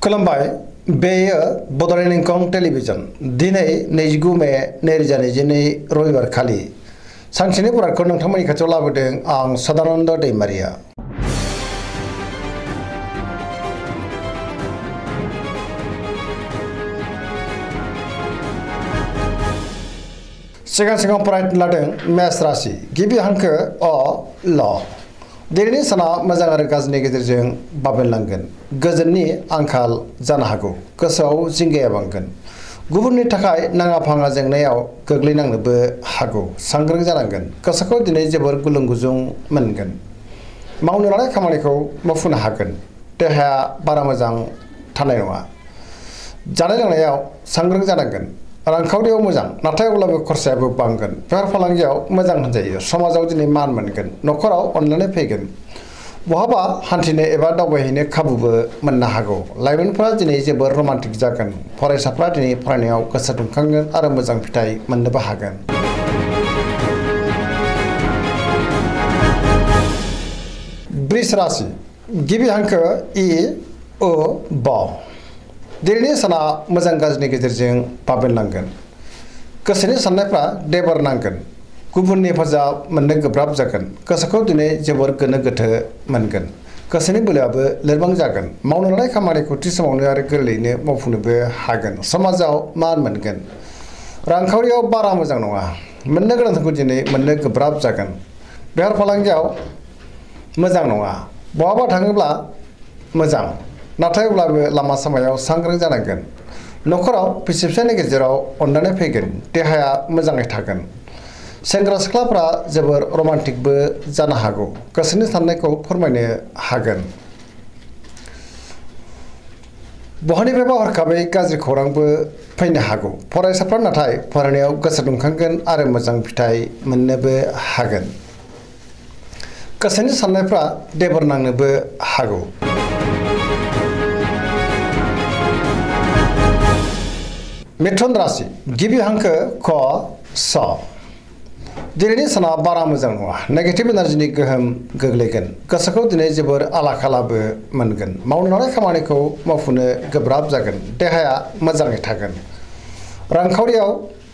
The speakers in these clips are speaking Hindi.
खुलुमबाय बेयो बड'लेण्ड इंखं टेलिभिजन दिनै 29 मे 2022 रबिबार खालि सानसेनि बरादखौ नोंथांमोननि खाथियाव लाबोदों आं सदानन्द दैमारिया। सिगां फरायनो लादों मेष राशि गिबि हांखो अ ल दिनैनि साना मोजां आरो गाज्रिनि गेजेरजों बाबेनलांगोन गोजोननि आंखाल जानो हागौ गोसोआव जिंगाया बांगोन गुबुननि थाखाय नाङा फाङा जेंनायाव गोग्लैनांनोबो हागौ सांग्रां जानांगोन गोसोखौ दिनै जोबोर गुलुं गुजुं मोनगोन मावनो लानाय खामानिखौ मावफुंनो हागोन देहाया बारा मोजां थानाय नङा जानाय लोंनायाव सांग्रां जानांगोन रांखावरियाव मोजां नाथाय अब्लाबो खरसायाबो बांगोन बेफार फालांगियाव मोजां होनजायो समाजाव दिनै मान मोनगोन नखराव अनलायनाय फैगोन बहाबा हान्थिनो एबा दावबायहैनो खाबुबो मोननो हागौ लाइमोनफोरा दिनै जोबोर रमान्टिक जागोन फरायसाफ्रा दिनै फरायनायाव गोसो दुंखांगोन आरो मोजां फिथाइ मोननोबो हागोन। वृष राशि गिबि हांखो इ अ ब दिनैनि साना मोजां गाज्रिनि गेजेरजों बाबेनलांगोन गोसोनि साननायफ्रा देबार नांगोन गुबुननि हेफाजाब मोननो गोब्राब जागोन गोसोखौ दिनै जोबोर गोनो गोथो मोनगोन गोसोनि बोलोआबो लोरबां जागोन मावनो लानाय खामानिखौ थि समावनो आरो गोरलैयैनो मावफुंनोबो हागोन समाजाव मान मोनगोन रांखावरियाव बारा मोजां नङा मोननो गोनांखौ दिनै मोननो गोब्राब जागोन बेफार फालांगियाव मोजां नङा बहाबा थाङोब्ला मोजां नाथाय अब्लाबो लामा सामायाव सांग्रां जानांगोन नखराव बिसि फिसायनि गेजेराव अनलायनाय फैगोन देहाया मोजाङै थागोन सेंग्रा सिख्लाफ्रा जोबोर रमान्टिकबो जानो हागौ गोसोनि साननायखौ फोरमायनो हागोन बहानिफ्रायबा हरखाबै गाज्रि खौरांबो फैनो हागौ फरायसाफ्रा नाथाय फरायनायाव गोसो दुंखांगोन आरो मोजां फिथाइ मोननोबो हागोन गोसोनि साननायफ्रा देबर नांनोबो हागौ। मिथुन राशि गिबि हांखो क स दिनैनि साना बारा मोजां नङा नेगेटिभ एनार्जिनि गोहोम गोग्लैगोन गोसोखौ दिनै जोबोर आला खालाबो मोनगोन मावनो लानाय खामानिखौ मावफुंनो गोब्राब जागोन देहाया मोजाङै थागोन रांखावरियाव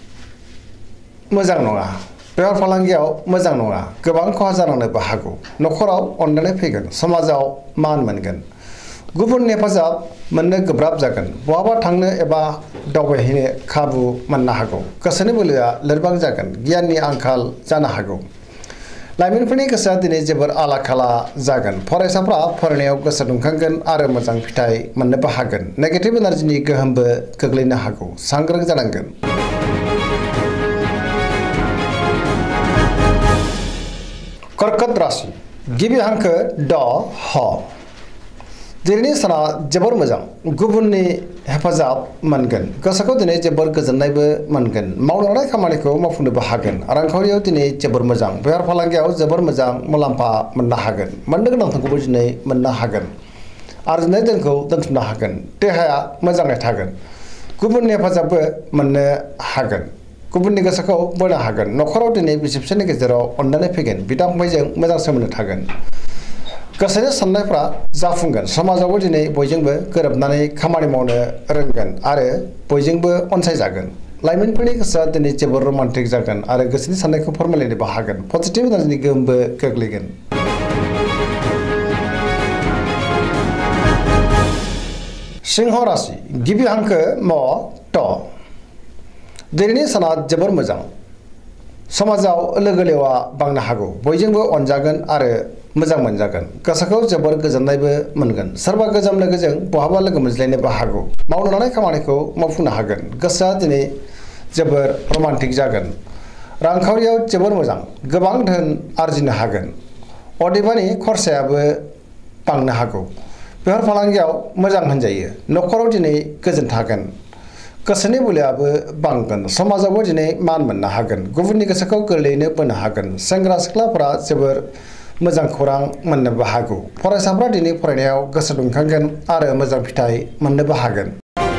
मोजां नङा बेफार फालांगियाव मोजां नङा गोबां खहा जानांनोबो हागौ नखराव अनलायनाय फैगोन समाजाव मान मोनगोन गुबुननि हेफाजाब मोननो गोब्राब जागोन बहाबा थांनो एबा दावबायहैनो खाबु मोननो हागौ गोसोनि बोलोआ लोरबां जागोन गियाननि आंखाल जानो हागौ लाइमोनफोरनि गोसोआ दिनै जोबोर आला खाला जागोन फरायसाफ्रा फरायनायाव गोसो दुंखांगोन आरो मोजां फिथाइ मोननोबो हागोन नेगेटिभ एनार्जिनि गोहोमबो गोग्लैनो हागौ सांग्रां जानांगोन। कर्कट राशि गिबि हांखो ड ह दिनैनि साना जोबोर मोजां गुबुननि हेफाजाब मोनगोन गोसोखौ दिनै जोबोर गोजोननायबो मोनगोन मावनो लानाय खामानिखौ मावफुंनोबो हागोन रांखावरियाव दिनै जोबोर मोजां बेफार फालांगियाव जोबोर मोजां मुलाम्फा मोननो हागोन मोननो गोनांखौबो दिनै मोननो हागोन आरजिनाय धोनखौ दोनथुमनो हागोन देहाया मोजाङै थागोन गुबुननि हेफाजाबबो मोननो हागोन गुबुननि गोसोखौ बोनो हागोन नखराव दिनै बिसि फिसायनि गेजेराव अनलायनाय फैगोन बिदा फंबायजों मोजां सोमोन्दो थागोन गोसोनि साननायफ्रा जाफुंगोन समाजावबो दिनै बयजोंबो गोरोबनानै खामानि मावनो रोंगोन आरो बयजोंबो अनसायजागोन लाइमोनफोरनि गोसोआ दिनै जोबोर रमान्टिक जागोन आरो गोसोनि साननायखौ फोरमायलायनोबो हागोन पजिटिभ एनार्जिनि गोहोमबो गोग्लैगोन। सिंह राशि गिबि हांखो म ट दिनैनि साना जोबोर मोजां समाजाव लोगो लेवा बांनो हागौ बयजोंबो अनजागोन आरो मोजां मोनजागोन गोसोखौ जोबोर गोजोननायबो मोनगोन सोरबा गोजाम लोगोजों बहाबा लोगो मोनज्लायनोबो हागौ मावनो लानाय खामानिखौ मावफुंनो हागोन गोसोआ दिनै जोबोर रमान्टिक जागोन रांखावरियाव जोबोर मोजां गोबां धोन आरजिनो हागोन अदेबानि खरसायाबो बांनो हागौ बेफार फालांगियाव मोजां होनजायो नखराव दिनै गोजोन थागोन गोसोनि बोलोआबो बांगोन समाजावबो दिनै मान मोननो हागोन गुबुननि गोसोखौ गोरलैयैनो बोनो हागोन सेंग्रा सिख्लाफोरा जोबोर मोजां खौरां मोननोबो हागौ फरायसाफ्रा दिनै फरायनायाव गोसो दुंखांगोन आरो मोजां फिथाइ मोननोबो हागोन।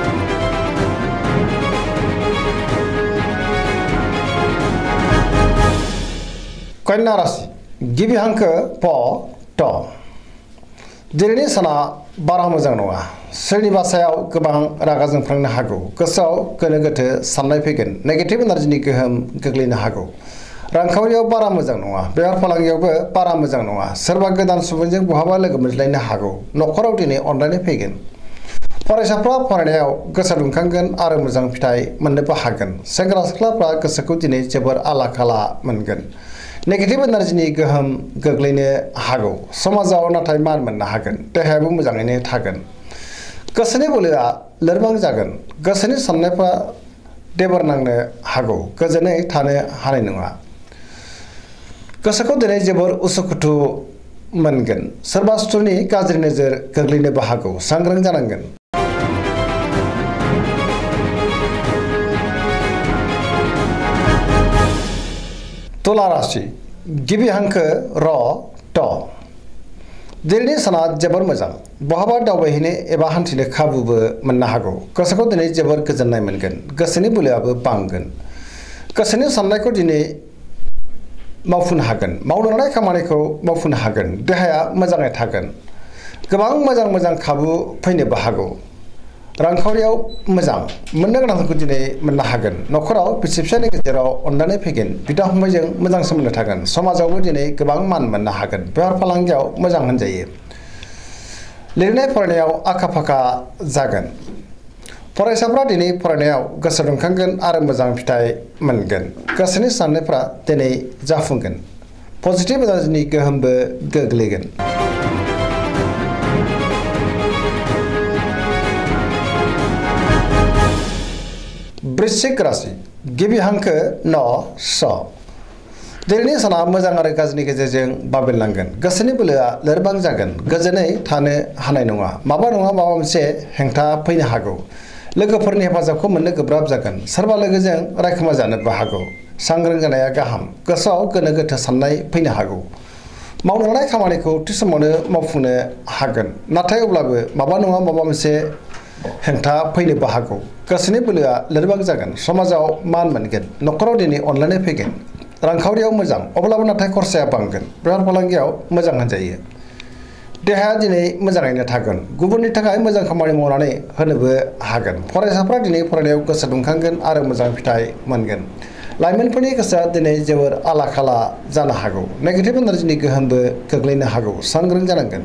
कन्या राशि गिबि हांखो प ट दिनैनि साना बारा मोजां नङा सोरनिबा सायाव गोबां रागा जोंफ्लांनो हागौ गोसोआव गोनो गोथो साननाय फैगोन नेगेटिभ एनार्जिनि गोहोम गोग्लैनो हागौ रांखावरियाव बारा मोजां नङा बेफार फालांगियावबो बारा मोजां नङा सोरबा गोदान सुबुंजों बहाबा लोगो मोनज्लायनो हागौ न'खराव दिनै अनलायनाय फैगोन फरायसाफ्रा फरायनायाव गोसो दुंखांगोन आरो मोजां फिथाइ मोननोबो हागोन सेंग्रा सिख्लाफ्रा गोसोखौ दिनै जोबोर आला खाला मोनगोन नेगेटिभ एनार्जिनि गोहोम गोग्लैनो हागौ समाजाव नाथाय मान मोननो हागोन देहायाबो मोजाङैनो थागोन गोसोनि बोलोआ लोरबां जागोन गोसोनि साननायफ्रा देबर नांनो हागौ गोजोनै थानो हानाय नङा गोसोखौ दिनै जोबोर उसुखुथु मोनगोन सोरबा सुथुरनि गाज्रि नोजोर गोग्लैनोबो हागौ सांग्रां जानांगोन तुला राशि गिबि हांखो र ट दिनैनि साना जोबोर मोजां बहाबा दावबायहैनो एबा हान्थिनो खाबुबो मोननो हागौ गोसोखौ दिनै जोबोर गोजोननाय मोनगोन गोसोनि बोलोआबो बांगोन गोसोनि साननायखौ दिनै मावफुंनो हागोन मावनो लानाय खामानिखौ मावफुंनो हागोन देहाया मोजाङै थागोन गोबां मोजां खाबु फैनोबो हागौ रांखावरियाव मोजां मोननो गोनांखौ दिनै मोननो हागोन न'खराव बिसि फिसायनि गेजेराव अनलायनाय फैगोन बिदा फंबायजों मोजां सोमोन्दो थागोन समाजावबो दिनै गोबां मान मोननो हागोन बेफार फालांगियाव मोजां होनजायो लिरनाय फरायनायाव आखा फाखा जागोन फरायसाफ्रा दिनै फरायनायाव गोसो दुंखांगोन आरो मोजां फिथाइ मोनगोन गोसोनि साननायफ्रा दिनै जाफुंगोन पजिटिभ एनार्जिनि गोहोमबो गोग्लैगोन वृश्चिक राशि गिबि हांखो न स दिनैनि साना मोजां आरो गाज्रिनि गेजेरजों बाबेनलांगोन गोसोनि बोलोआ लोरबां जागोन गोजोनै थानो हानाय नङा माबा मोनसे हेंथा फैनो हागौ लोगोफोरनि हेफाजाबखौ मोननो गोब्राब जागोन सोरबा लोगोजों रायखोमा जानोबो हागौ सांग्रां जानाया गाहाम गोसोआव गोनो गोथो साननाय फैनो हागौ मावनो लानाय खामानिखौ थि समावनो मावफुंनो हागोन नाथाय अब्लाबो माबा मोनसे हेंथा फैनोबो हागौ गोसोनि बोलोआ लोरबां जागोन समाजाव मान मोनगोन न'खराव दिनै अनलायनाय फैगोन रांखावरियाव मोजां अब्लाबो नाथाय खरसाया बांगोन बेफार फालांगियाव मोजां होनजायो देहाया दिनै मोजाङैनो थागोन गुबुननि थाखाय मोजां खामानि मावनानै होनोबो हागोन फरायसाफ्रा दिनै फरायनायाव गोसो दुंखांगोन आरो मोजां फिथाइ मोनगोन लाइमोनफोरनि गोसोआ दिनै जोबोर आला खाला जानो हागौ नेगेटिभ एनार्जिनि गोहोमबो गोग्लैनो हागौ सांग्रां जानांगोन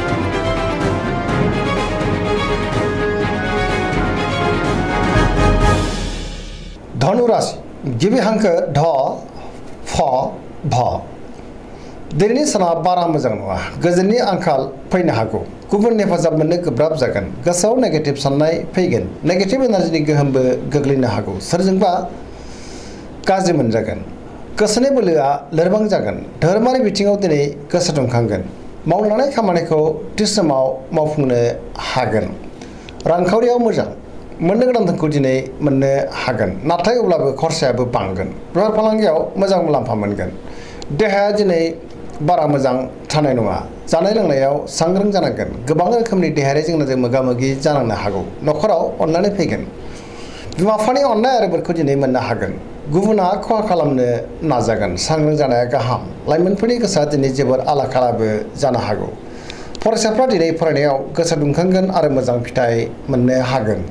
धनु राशि गिबि हांखो ढ फ भ दिनैनि साना बारा मोजां नङा गोजोननि आंखाल फैनो हागौ गुबुननि हेफाजाब मोननो गोब्राब जागोन गोसोआव नेगेटिभ साननाय फैगोन नेगेटिभ एनार्जिनि गोहोमबो गोग्लैनो हागौ सोरजोंबा गाज्रि मोनजागोन गोसोनि बोलोआ लोरबां जागोन धोरोमारि बिथिङाव दिनै गोसो दुंखांगोन मावनो लानाय खामानिखौ थि समाव मावफुंनो हागोन रांखावरियाव मोजां मोननो गोनांखौ दिनै मोननो हागोन नाथाय अब्लाबो खरसायाबो बांगोन बेफार फालांगियाव मोजां मुलाम्फा मोनगोन देहाया दिनै बारा मोजां थानाय नङा जानाय लोंनायाव सांग्रां जानांगोन गोबां रोखोमनि देहायारि जेंनाजों मोगा मोगि जानांनो हागौ न'खराव अनलायनाय फैगोन बिमा बिफानि अननाय आरो बोरखौ दिनै मोननो हागोन गुबुना खहा खालामनो नाजागोन सांग्रां जानाया गाहाम लाइमोनफोरनि गोसोआ दिनै जोबोर आला खालाबो जानो हागौ फरायसाफ्रा दिनै फरायनायाव गोसो दुंखांगोन आरो मोजां फिथाइ मोननो हागोन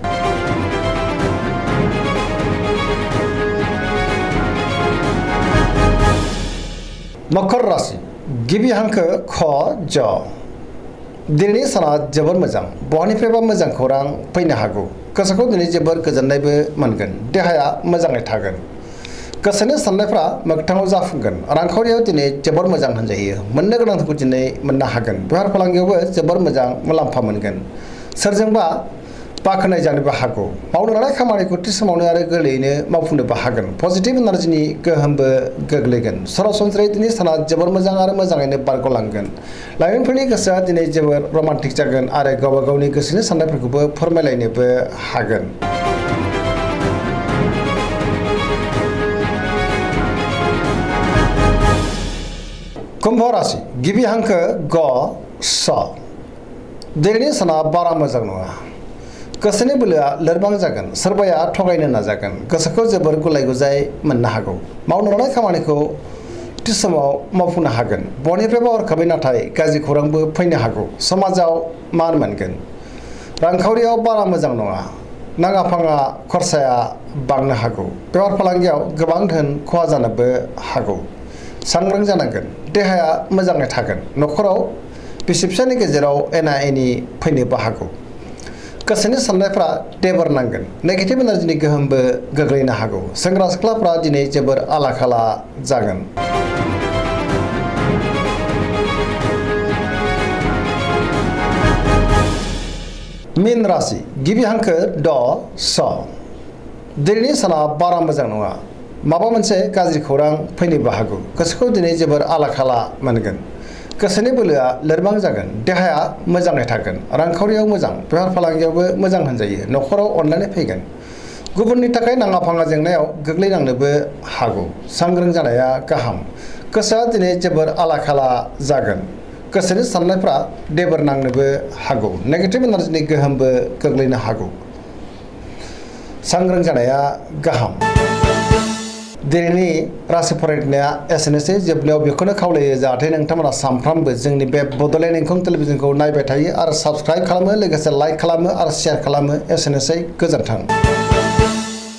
मकर राशि गिबि हांखो ख ज दिनैनि साना जोबोर मोजां बहानिफ्रायबा मोजां खौरां फैनो हागौ गोसोखौ दिनै जोबोर गोजोननायबो मोनगोन देहाया मोजाङै थागोन गोसोनि साननायफ्रा मोगथाङाव जाफुंगोन रांखावरियाव दिनै जोबोर मोजां होनजायो मोननो गोनांखौ दिनै मोननो हागोन बेफार फालांगियावबो जोबोर मोजां मुलाम्फा मोनगोन सोरजोंबा बाखनाय जानोबो हागौ मावनो लानाय खामानिखौ थि समावनो आरो गोरलैयैनो मावफुंनोबो हागोन पजिटिभ एनार्जिनि गोहोमबो गोग्लैगोन सरासनस्रायै दिनै साना जोबोर मोजां आरो मोजाङैनो बारग'लांगोन लाइमोनफोरनि गोसोआ दिनै जोबोर रमान्टिक जागोन आरो गावबा गावनि गोसोनि साननायफोरखौबो फोरमायलायनोबो हागोन कुम्भ राशि गिबि हांखो ग स दिनैनि साना बारा मोजां नङा गोसोनि बोलोआ लोरबां जागोन सोरबाया थगायनो नाजागोन गोसोखौ जोबोर गुलाय गुजाय मोननो हागौ मावनो लानाय खामानिखौ थि समाव मावफुंनो हागोन बयनिफ्रायबो हरखाबै नाथाय गाज्रि खौरांबो फैनो हागौ समाजाव मान मोनगोन रांखावरियाव बारा मोजां नङा। नाङा फाङा खरसाया बांनो हागौ। बेफार फालांगियाव गोबां धोन खहा जानोबो हागौ। सांग्रां जानांगोन। देहाया मोजाङै थागोन। न'खराव बिसि फिसायनि गेजेराव एना एनि फैनोबो हागौ। गोसोनि साननायफ्रा देबर नांगोन। नेगेटिभ एनार्जिनि गोहोमबो गोग्लैनो हागौ। सेंग्रा सिख्लाफ्रा दिनै जोबोर आला खाला जागोन। मीन राशि गिबि हांखो ड स। दिनैनि साना बारा मोजां नङा। माबा मोनसे गाज्रि खौरां फैनोबो हागौ। गोसोखौ दिनै जोबोर आला खाला मोनगोन। गोसोनि बोलोआ लोरबां जागोन। देहाया मोजाङै थागोन। रांखावरियाव मोजां। बेफार फालांगियावबो मोजां होनजायो। न'खराव अनलायनाय फैगोन। गुबुननि थाखाय नाङा फाङा जेंनायाव गोग्लैनांनोबो हागौ। सांग्रां जानाया गाहाम। गोसोआ दिनै जोबोर आला खाला जागोन। गोसोनि साननायफ्रा देबर नांनोबो हागौ। नेगेटिभ एनार्जिनि गोहोमबो गोग्लैनो हागौ। सांग्रां जानाया गाहाम। दिनैनि राशि फरायनाया एसेनोसै। जोबनायाव बेखौनो खावलायो जाहाथे नोंथांमोना सानफ्रामबो जोंनि बे बड'लेण्ड इंखं टेलिभिजनखौ नायबाय थायो आरो साबस्क्राइब खालामो, लोगोसे लाइक खालामो आरो शेयार खालामो। एसेनोसै, गोजोन्थों।